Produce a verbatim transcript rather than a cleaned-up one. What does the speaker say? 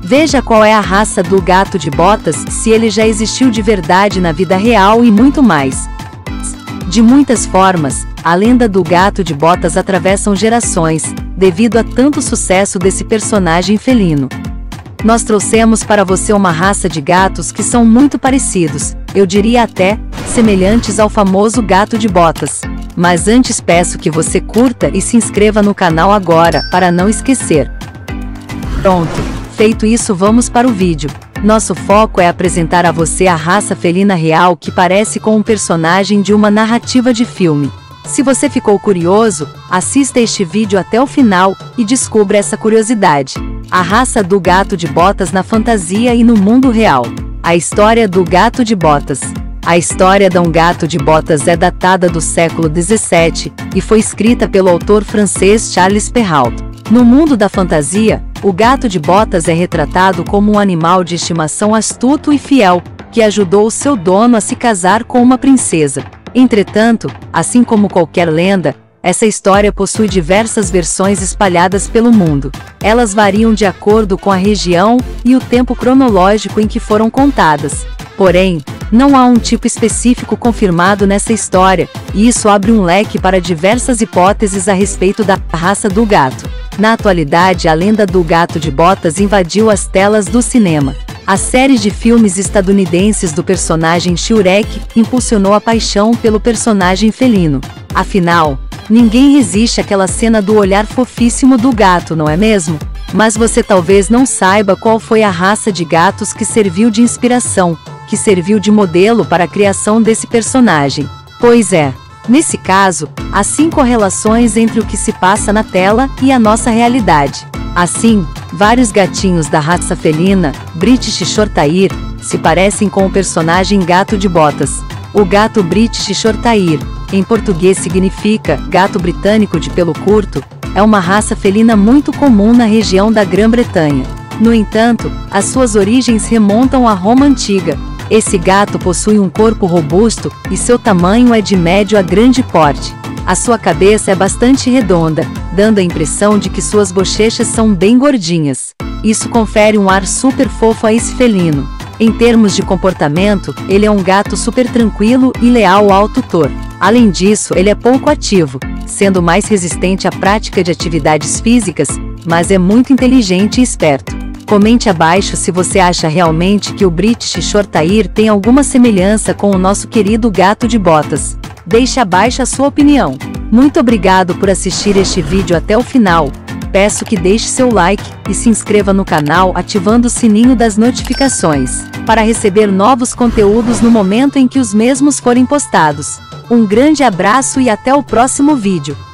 Veja qual é a raça do gato de botas, se ele já existiu de verdade na vida real e muito mais. De muitas formas, a lenda do gato de botas atravessa gerações, devido a tanto sucesso desse personagem felino. Nós trouxemos para você uma raça de gatos que são muito parecidos, eu diria até, semelhantes ao famoso gato de botas. Mas antes peço que você curta e se inscreva no canal agora, para não esquecer. Pronto! Feito isso, vamos para o vídeo. Nosso foco é apresentar a você a raça felina real que parece com um personagem de uma narrativa de filme. Se você ficou curioso, assista este vídeo até o final e descubra essa curiosidade. A raça do gato de botas na fantasia e no mundo real. A história do gato de botas. A história de um gato de botas é datada do século dezessete e foi escrita pelo autor francês Charles Perrault. No mundo da fantasia, o gato de botas é retratado como um animal de estimação astuto e fiel, que ajudou o seu dono a se casar com uma princesa. Entretanto, assim como qualquer lenda, essa história possui diversas versões espalhadas pelo mundo. Elas variam de acordo com a região e o tempo cronológico em que foram contadas. Porém, não há um tipo específico confirmado nessa história, e isso abre um leque para diversas hipóteses a respeito da raça do gato. Na atualidade, a lenda do gato de botas invadiu as telas do cinema. A série de filmes estadunidenses do personagem Shrek impulsionou a paixão pelo personagem felino. Afinal, ninguém resiste àquela cena do olhar fofíssimo do gato, não é mesmo? Mas você talvez não saiba qual foi a raça de gatos que serviu de inspiração, que serviu de modelo para a criação desse personagem. Pois é, nesse caso, há cinco correlações entre o que se passa na tela e a nossa realidade. Assim, vários gatinhos da raça felina, British Shorthair, se parecem com o personagem gato de botas. O gato British Shorthair, em português significa gato britânico de pelo curto, é uma raça felina muito comum na região da Grã-Bretanha. No entanto, as suas origens remontam à Roma Antiga. Esse gato possui um corpo robusto e seu tamanho é de médio a grande porte. A sua cabeça é bastante redonda, dando a impressão de que suas bochechas são bem gordinhas. Isso confere um ar super fofo a esse felino. Em termos de comportamento, ele é um gato super tranquilo e leal ao tutor. Além disso, ele é pouco ativo, sendo mais resistente à prática de atividades físicas, mas é muito inteligente e esperto. Comente abaixo se você acha realmente que o British Shorthair tem alguma semelhança com o nosso querido gato de botas. Deixe abaixo a sua opinião. Muito obrigado por assistir este vídeo até o final. Peço que deixe seu like e se inscreva no canal ativando o sininho das notificações, para receber novos conteúdos no momento em que os mesmos forem postados. Um grande abraço e até o próximo vídeo.